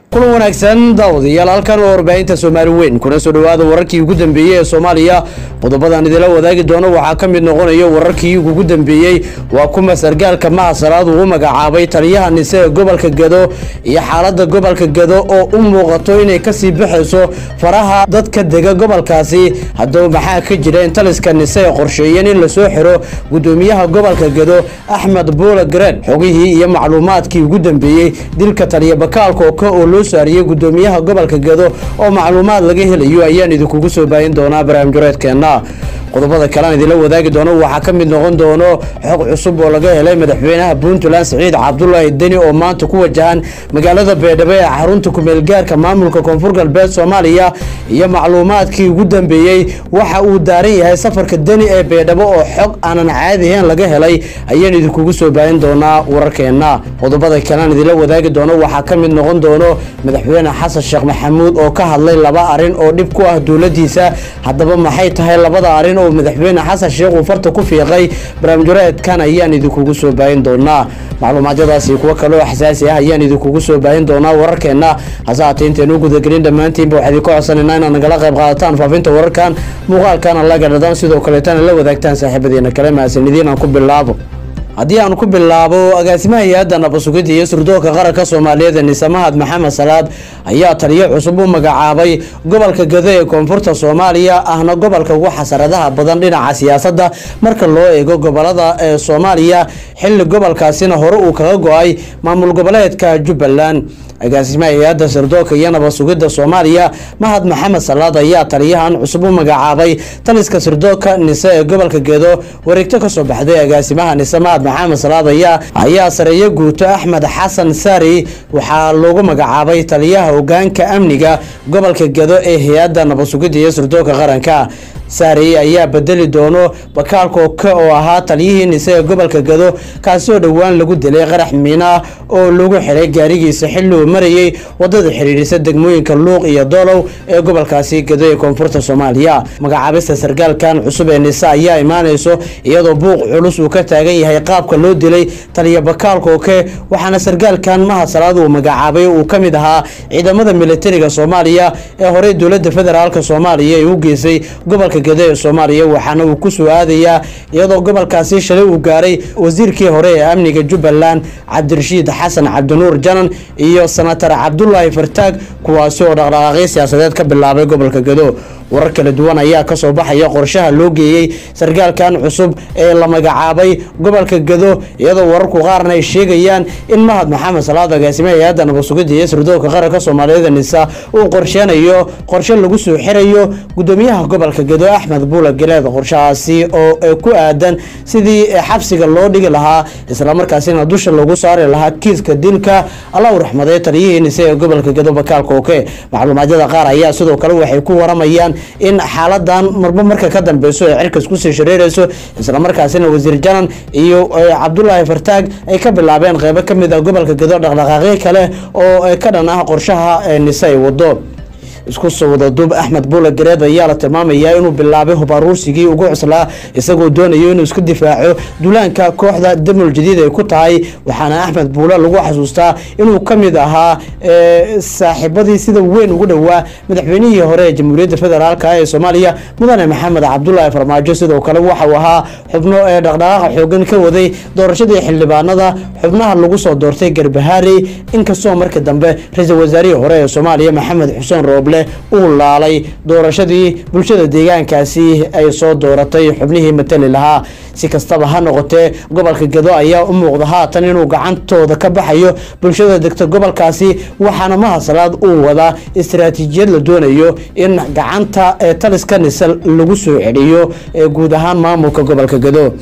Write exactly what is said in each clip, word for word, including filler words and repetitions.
kulan wanaagsan daawadayaal halkan oo warbaahinta Soomaali weyn kuna soo dhawaada wararkii ugu dambeeyay ee Soomaaliya qodobadan idila wadaagi doono waxa ka mid noqonaya wararkii ugu dambeeyay waa kuma sargaalka Mahasalaad uu magacaabay taliyaha Nise ee gobolka Gado iyo xaaladda gobolka Gado oo u muuqato inay ka sii bixayso faraha dadka dega gobolkaasi haddaba maxaa ka jira in taliska Nise qorsheeyeen in la soo xiro gudoomiyaha gobolka Gado Axmed Buule Gareed xogihii iyo macluumaadkii ugu dambeeyay dilka taliya bakaalka oo saariye gudoomiyaha gobolka Gado oo macluumaad laga helayo ayaan idinku soo baahin doonaa barnaamijkeena qodobada kale idila wadaagi doono waxa ka mid noqon doono xog cusub oo laga helay madaxweynaha Puntland Saciid Cabdullaahi Deni oo maanta ku wajahan magaalada Beedhabo ee xarunta ku meel gaarka maamulka Koonfur Galbeed Soomaaliya iyo macluumaadkii ugu dambeeyay waxa uu daaran yahay safarka Deni ee Beedhabo oo xog aanan caadi ahayn laga helay ayaan idinku soo baahin doonaa wararkeena qodobada kale idila wadaagi doono waxa ka mid noqon doono madaxweyne Xasan Sheekh Maxamuud oo ka hadlay laba arin oo dib ku ah dawladdiisa haddaba maxay tahay labada arin oo madaxweyne Xasan Sheekh uu farta ku fiiqay barnaamijkan ayaan idinku soo baahin doonaa macluumaadadaasi kuwa kale oo xasaasi ah ayaan idinku soo baahin doonaa wararkeena hasaatee intaan ugu gudagelin dhamaantiinba waxaad ku codsanaynaa inaad nagala qayb qaadataan faafinta wararkan muuqaalkan la gaadhaan sidoo kale tan la wadaagtaan saaxiibadeena kale maasanidiin aan ku bilaabo haddii aan ku bilaabo agaasimaha hay'adda nabasugidda iyo sirdoonka qaranka Soomaaliyeed Nise Mahad Maxamed Salaad ayaa taliye cusub u magacaabay gobolka Gado ee koonfurta Soomaaliya ahna gobolka ugu xasaradaha badan dhinaca siyaasadda marka loo eego gobolada ee Soomaaliya xilli gobolkaasina hore uu kaga go'ay maamul goboleedka Jubbaland agaasimaha hay'adda sirdoonka iyo nabasugidda Soomaaliya Mahad Maxamed Salaad ayaa taliyahan cusub u magacaabay taliska sirdoonka Nise ee gobolka Gado wareegto ka soo baxday agaasimaha Nise Mahad Maxamed Salaad ayaa ayaa sareeyo guuto Axmed Xasan Saari waxa loogu magacaabay taliyaha hoggaanka amniga gobolka Gado ee hay'adda nabasugidda iyo sirdoonka qaranka Saari ayaa bedeli doono bakaalka oo ahaa taliyihii Nise ee gobolka Gado kaasoo dhawaan lagu dilay qarax miina oo lagu xiray gaarigiisa xilli uu marayay wadada xiriirisa degmooyinka Luuq iyo Dolow ee gobolkaasi Gado ee koonfurta Soomaaliya magacaabista sargaalkan cusub ee Nise ayaa imaanayso iyadoo buuq culus uu ka taagan yahay qaabka loo dilay taliya bakaalka waxaana sargaalkan Mahasalaad uu magacaabay uu kamid ahaa ciidamada militariga Soomaaliya ee hore dawladda federaalka Soomaaliya ay u geysay gobolka Gado ee Soomaaliya waxaana uu ku soo aadaya iyadoo gobolkaasi shalay uu gaaray wasiirkii hore ee amniga Jubbaland Cabdirashiid Xasan Cabdinuur Janan iyo senator Cabdullaahi Fartaag kuwaas oo dhaqdhaqaaqyo siyaasadeed ka bilaabay gobolka Gado warar kala duwan ayaa ka soo baxaya qorshaha loo geeyay sargaalkan cusub ee la magacaabay gobolka Gado iyadoo wararku qaarna ay sheegayaan in Mahad Maxamed Salaad agaasimaha hay'adda nabasugidda iyo sirdoonka qaranka Soomaaliyeed Nise uu qorsheenayo qorshe lagu soo xirayo gudoomiyaha gobolka Gado Axmed Buule Gareed qorshahaasi oo ku aadan sidii xabsiga loo dhigi lahaa isla markaasina dusha lagu saari lahaa kiiska dilka Allah raxmadeeyo taliyihii Nise ee gobolka Gado bakaalka macluumaadada qaar ayaa sidoo kale waxay ku waramayaan in xaaladan marba marka ka dambeeyo ay cirkas ku sii shareerayso isla markaasina wasiir Janan iyo Cabdullaahi Fartaag ay ka bilaabeen qaybo kamid ah gobolka Gado dhaqdhaqaaqyo kale oo ka dhan ah qorshaha Nise ay wado isku soo wada dub Axmed Buule Gareed ayaa la tilmaamayaa inuu bilaabay hubaruursigii ugu cuslaa isagoo doonayo inuu isku difaaco duulaanka kooxda damul jadiid ay ku tahay waxaana Axmed Buule lagu xasuustaa inuu kamid ahaa saaxiibadii sida weyn ugu dhawaa madaxweynihii hore ee Jamhuuriyadda Federaalka ee Soomaaliya Mudane Maxamed Cabdullaahi Farmaajo sidoo kale waxa uu ahaa xubno ee dhaqdhaqaaqa xoogan ka waday doorashadii xildhibaanada xubnaha lagu soo doortay Garbahaari inkastoo markii dambe ra'iisul wasaarihii hore ee Soomaaliya Maxamed Xuseen Rooble uu laalay doorashadii bulshada deegaankaasi ay soo dooratay xubnihii matali lahaa si kastaba ha noqotee gobolka Gado ayaa u muuqda haatan inuu gacantooda ka baxayo bulshada degta gobolkaasi waxaana Mahasalaad uu wada istiraatiijiyad la doonayo in gacanta ee taliska Nise lagu soo celiyo ee guud ahaan maamulka gobolka Gado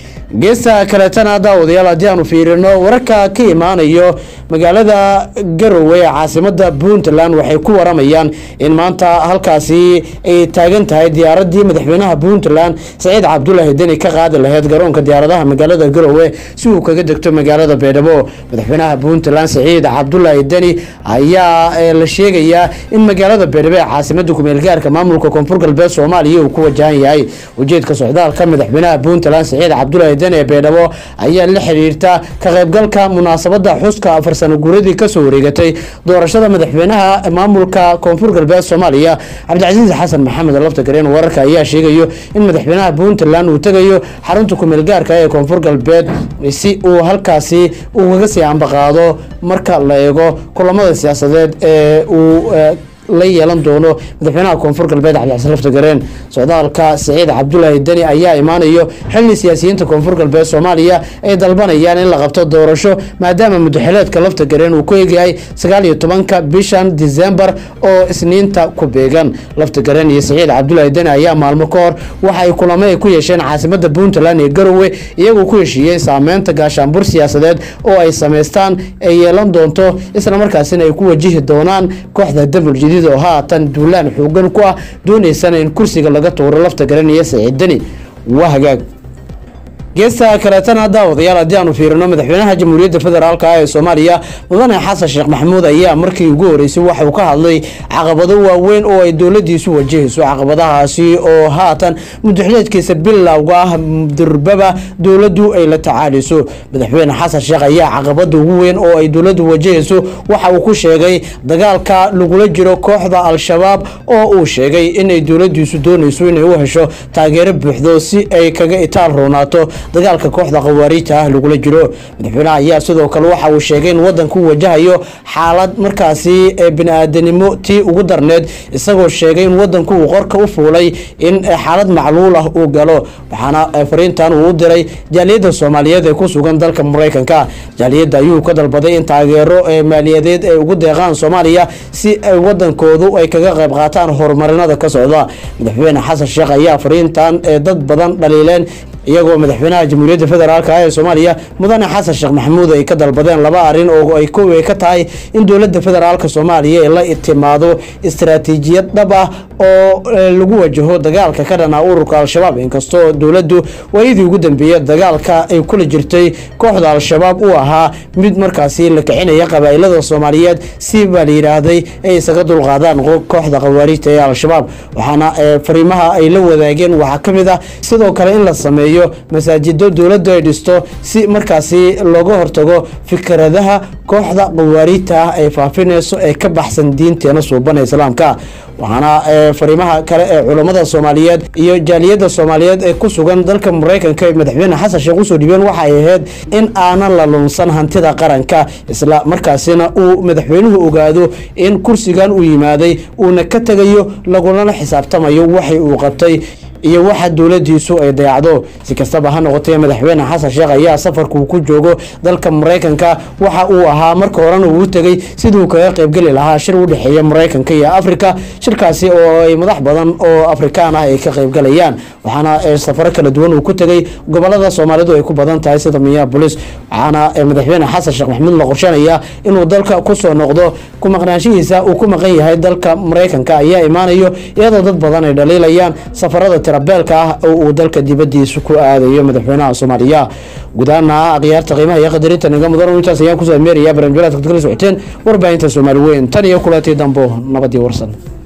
geesta kale tan daawadayaal haddii aanu fiirino wararka ka imaanayo magaalada Garowe ee caasimadda Puntland waxay ku waramayaan in maanta halkaasi ay taagan tahay diyaaradii madaxweynaha Puntland Saciid Cabdullaahi Deni ka qaadi lahayd garoonka diyaaradaha magaalada Garowe si uu kaga degto magaalada Beedhabo madaxweynaha Puntland Saciid Cabdullaahi Deni ayaa la sheegayaa in magaalada Beedhabo ee caasimadda ku meel gaarka maamulka Koonfur Galbeed Soomaaliya uu ku wajahan yahay ujeedka socdaalka madaxweynaha Puntland Saciid Cabdullaahi Deni ee Beedhabo ayaa la xiriirta ka qaybgalka munaasabada xuska afar sano guuradii ka soo wareegatay doorashada madaxweynaha maamulka Koonfur Galbeed Soomaaliya Cabdicasiis Xasan Maxamed Laftagareen. wararka ayaa sheegayo in madaxweynaha Puntland uu tagayo xarunta ku meel gaarka ee Koonfur Galbeed si uu halkaasi uga sii ambaqaado marka la eego kulamada siyaasadeed ee uu la yeelan doono madaxweynaha Koonfur Galbeed Cabdicasiis Laftagareen. socdaalka Saciid Cabdullaahi Deni ayaa imaanayo xilli siyaasiyiinta Koonfur Galbeed Soomaaliya ay dalbanayaan in la qabto doorasho maadaama madaxweynaha Laftagareen uu ku eegyahay sagaal iyo tobanka bishan December oo isniinta ku beegan. Laftagareen iyo Saciid Cabdullaahi Deni ayaa maalmo ka hor waxa ay kulamo ku yeesheen caasimadda Puntland ee Garowe iyagoo ku heshiiyay saameynta gaashaanbur siyaasadeed oo ay sameystaan ay yeelan doonto isla markaasina ay ku wajihi doonaan kooxda Damuljadiid oo haatan duulaan xoogan ku ah doonaysana in kursiga laga tuuro Laftagareen iyo Saciid Deni. waa hagaag geesta kaleetana daawadayaal haddii aanu fiirino madaxweynaha jamhuuriyadda federaalka ee Soomaaliya mudane Xasan Sheekh Maxamuud ayaa markii ugu horeysay waxa uu ka hadlay caqabado waaweyn oo ay dowladdiisu wajahayso. caqabadahaasi oo haatan muddaxileedkiisa bilowga ah durbaba dowladdu ay la tacaalayso. madaxweyne Xasan Sheekh ayaa caqabada ugu weyn oo ay dowladdu wajahayso waxa uu ku sheegay dagaalka lagula jiro kooxda Al-Shabaab oo uu sheegay inay dowladdiisu doonayso inay u hesho taageero buuxda si ay kaga itaal roonaato dagaalka kooxda qawaariijta ah lagula jiro. madaxweynaha ayaa sidoo kale waxa uu sheegay in wadanku wajahayo xaalad markaasi bini'aadanimo tii ugu darneed isagoo sheegay in wadanku uu qorka u fuulay in xaalad macluul ah uu galo. waxaana fariintan uu u diray jaaliyadda Soomaaliyeed ee ku sugan dalka Mareykanka. jaaliyadda ayuu ka dalbaday in taageero maaliyadeed ay ugu deeqaan Soomaaliya si ay wadankoodu ay kaga qayb qaataan horumarinada ka socda. madaxweyne Xasan Sheekh ayaa fariintan dad badan dhaliileen iyagoo madaxweynaha jamhuuriyadda federaalka ee Soomaaliya mudane Xasan Sheekh Maxamuud ay ka dalbadeen laba arin oo ay ku way ka tahay in dowladda federaalka Soomaaliya ay la itimaado istiraatiijiyad dhab ah oo lagu wajaho dagaalka ka dhana ururka Al-Shabaab. inkastoo dowladdu waayidii ugu dambeeyay dagaalka ay kula jirtay kooxda Al-Shabaab uu ahaa mid markaasi la kicinaya qabaa'ilada Soomaaliyeed si baa la yiraahday ay isaga dulqaadaan kooxda qawaariijta ee Al-Shabaab. waxaana fariimaha ay la wadaageen waxa kamid ah sidoo kale in la sameeyo masaajido dowladda ay dhisto si markaasi looga hortago fikradaha kooxda qawaariijta ah ay faafinayso ee ka baxsan diinteena suubanee islaamka. waxaana fariimaha kale ee culimada Soomaaliyeed iyo jaaliyadda Soomaaliyeed ee ku sugan dalka Mareykanka ee madaxweyne Xasan Sheekh usoo dhibeen waxa ay ahayd in aanan la lunsan hantida qaranka isla markaasina uu madaxweynuhu ogaado in kursigan uu yimaaday uuna ka tagayo laguna xisaabtamayo waxay uu qabtay iyo waxa dowladdiisu ay dayacdo. si kastaba ha noqotee madaxweyne Xasan Sheekh ayaa safarku ku joogo dalka Mareykanka waxa uu ahaa marka horena uu tagay sidoo kaga qayb gali lahaa shir u dhaxeeya Mareykanka iyo Afrika. shirkaasi oo ay madax badan oo Afrikaan ah ay ka qayb galayaan. waxaana safar kala duwan uu ku tagay gobolada Soomaalidu ay ku badan tahay sida Minneapolis. waxaana madaxweyne Xasan Sheekh Maxamuud la qorsheynaya inuu dalka ku soo noqdo ku maqnaanshihiisa uu ku maqan yahay dalka Mareykanka ayaa imaanayo iyadoo dad badan ay dhaliilayaan safarada tirabeelka ah oo uu dalka dibadiisa ku aadayo madaxweynaha Soomaaliya. gudaana aqyaarta qiimaha iyo qadarinta naga mudan intaas ayaan ku soo meeraya barnaamijyada kala socoteen warbaahinta Soomaaliyeed tan iyo kulantii dambo nabadii warsan.